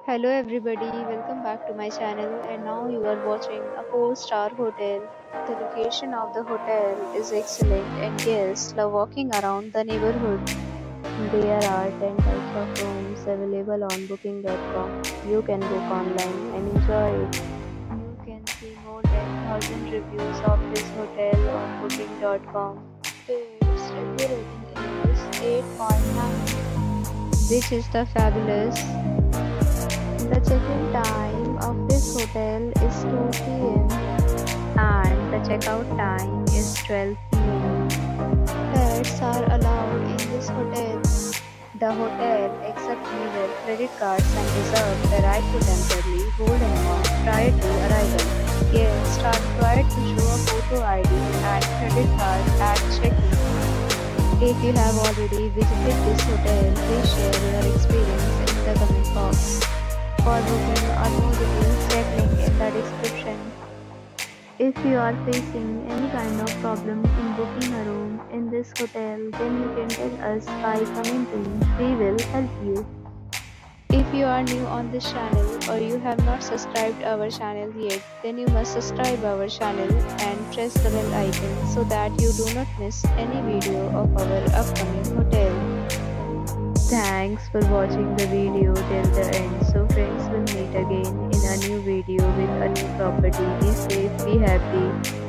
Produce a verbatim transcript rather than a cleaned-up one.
Hello everybody, welcome back to my channel and now you are watching a four star hotel. The location of the hotel is excellent and guests love walking around the neighborhood. There are ten types of rooms available on booking dot com. You can book online and enjoy it. You can see more than one thousand reviews of this hotel on booking dot com. Its review rating is eight point nine, which is the fabulous. The check-in time of this hotel is two p m and the checkout time is twelve p m Pets are allowed in this hotel. The hotel accepts major credit cards and reserves the right to temporarily hold an amount prior to arrival. Guests are required to show a photo I D and credit card at check-in. If you have already visited this hotel, please share your experience in the comment box. For booking or more details, check link in the description. If you are facing any kind of problem in booking a room in this hotel, then you can tell us by commenting. We will help you. If you are new on this channel or you have not subscribed our channel yet, then you must subscribe our channel and press the bell icon so that you do not miss any video of our upcoming hotel. Thanks for watching the video till the end. So friends, will meet again in a new video with a new property. Be safe, be happy.